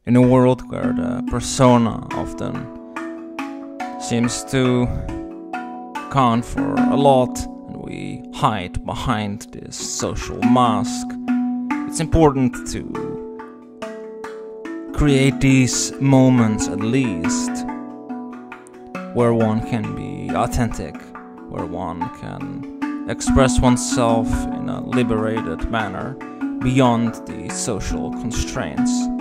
In a world where the persona often seems to count for a lot and we hide behind this social mask, it's important to create these moments at least where one can be authentic, where one can express oneself in a liberated manner beyond the social constraints.